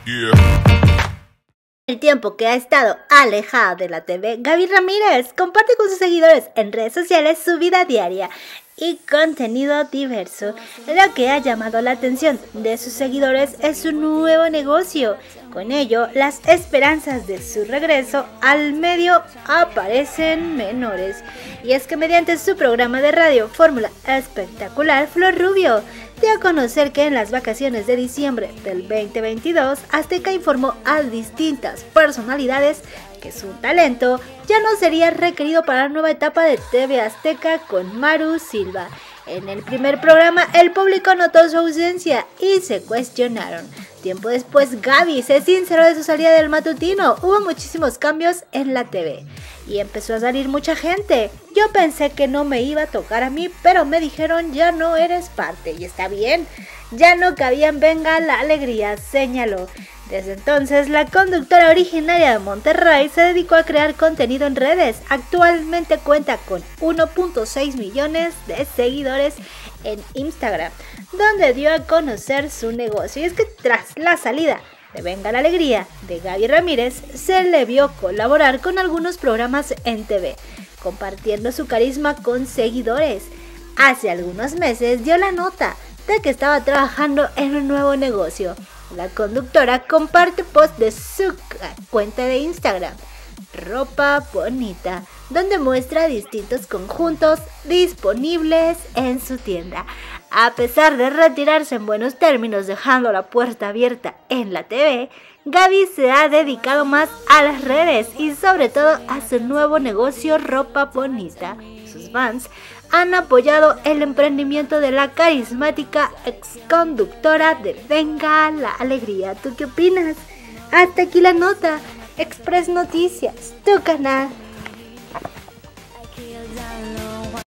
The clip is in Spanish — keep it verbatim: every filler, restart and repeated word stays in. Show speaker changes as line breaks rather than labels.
El tiempo que ha estado alejada de la T V, Gaby Ramírez comparte con sus seguidores en redes sociales su vida diaria y contenido diverso. Lo que ha llamado la atención de sus seguidores es su nuevo negocio. Con ello, las esperanzas de su regreso al medio aparecen menores. Y es que mediante su programa de radio Fórmula Espectacular, Flor Rubio dio a conocer que en las vacaciones de diciembre del veinte veintidós, Azteca informó a distintas personalidades que su talento ya no sería requerido para la nueva etapa de T V Azteca con Maru Silva. En el primer programa, el público notó su ausencia y se cuestionaron. Tiempo después, Gaby se sinceró de su salida del matutino. Hubo muchísimos cambios en la T V y empezó a salir mucha gente. Yo pensé que no me iba a tocar a mí, pero me dijeron ya no eres parte. Y está bien, ya no cabía en Venga la Alegría, señaló. Desde entonces, la conductora originaria de Monterrey se dedicó a crear contenido en redes. Actualmente cuenta con uno punto seis millones de seguidores en Instagram, donde dio a conocer su negocio. Y es que tras la salida de Venga la Alegría de Gaby Ramírez, se le vio colaborar con algunos programas en T V, compartiendo su carisma con seguidores. Hace algunos meses dio la nota de que estaba trabajando en un nuevo negocio. La conductora comparte post de su cuenta de Instagram, Ropa Bonita, donde muestra distintos conjuntos disponibles en su tienda. A pesar de retirarse en buenos términos, dejando la puerta abierta en la T V, Gaby se ha dedicado más a las redes y sobre todo a su nuevo negocio Ropa Bonita. Sus fans han apoyado el emprendimiento de la carismática exconductora de Venga la Alegría. ¿Tú qué opinas? Hasta aquí la nota. Express Noticias, tu canal.